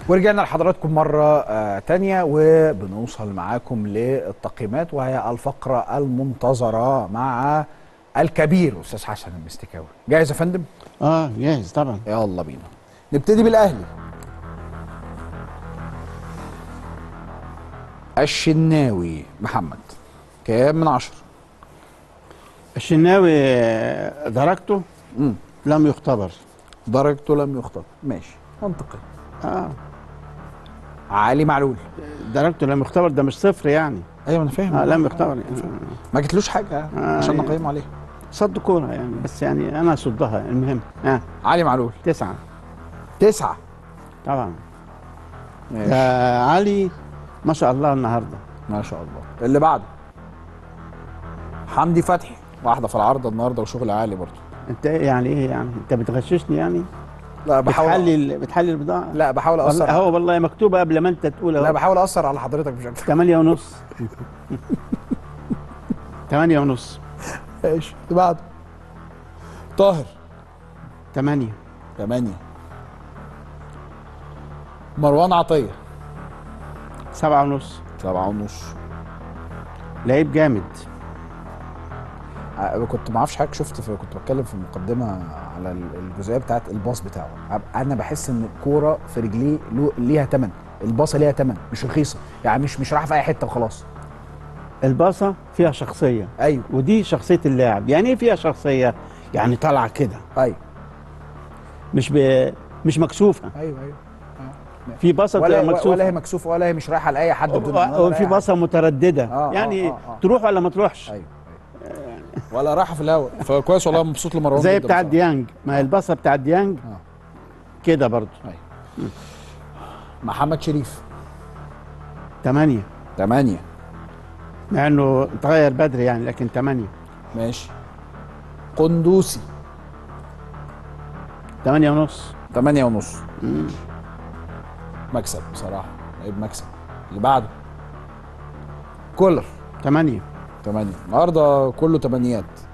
ورجعنا لحضراتكم مرة تانية وبنوصل معاكم للتقييمات، وهي الفقرة المنتظرة مع الكبير أستاذ حسن المستكاوي. جاهز يا فندم؟ جاهز طبعا. يلا بينا نبتدي بالأهلي. الشناوي محمد كام من 10؟ الشناوي درجته لم يختبر. درجته لم يختبر، ماشي منطقي. اه علي معلول درجته لم يختبر، ده مش صفر يعني. ايوه انا فاهم. لم يختبر يعني. ما جتلوش حاجه عشان يعني نقيم عليه. صد كوره يعني، بس يعني انا صدها. المهم علي معلول 9. 9 طبعا. ماشي. ده علي ما شاء الله النهارده. ما شاء الله. اللي بعده حمدي فتحي، واحده في العارضه النهارده وشغل عالي برضه. انت يعني ايه يعني؟ انت بتغششني يعني؟ لا بحاول بتحلل البضاعه. لا بحاول اثر. هو والله مكتوبه قبل ما انت تقول اهو. لا بحاول اثر على حضرتك مش اكتر. 8 ونص. 8 ونص. ماشي. اللي بعده طاهر 8. 8. مروان عطيه 7 ونص. 7 ونص. لعيب جامد. كنت ما اعرفش حضرتك شفت كنت بتكلم في المقدمه على الجزئيه بتاعت الباص بتاعه. انا بحس ان الكوره في رجليه ليها ثمن، الباصه ليها ثمن، مش رخيصه يعني، مش رايحه في اي حته وخلاص. الباصه فيها شخصيه. ايوه. ودي شخصيه اللاعب. يعني ايه فيها شخصيه؟ يعني طالعه كده. ايوه. مش مكسوفه. ايوه ايوه. في باصه بتبقى مكسوفه، ولا هي مكسوفه، ولا هي مش رايحه لاي حد بدون. وفي باصه متردده. يعني تروح ولا ما تروحش. ايوه. ولا رايحه في الهواء. فكويس والله، مبسوط لمروان زي بتاع ديانج. ما هي الباصه بتاع ديانج كده برضه. ايوه. محمد شريف 8. 8 مع انه اتغير بدري يعني، لكن 8. ماشي. قندوسي 8 ونص. 8 ونص. مكسب بصراحه، لعيب مكسب. اللي بعده كولر 8. 8. النهارده كله 8.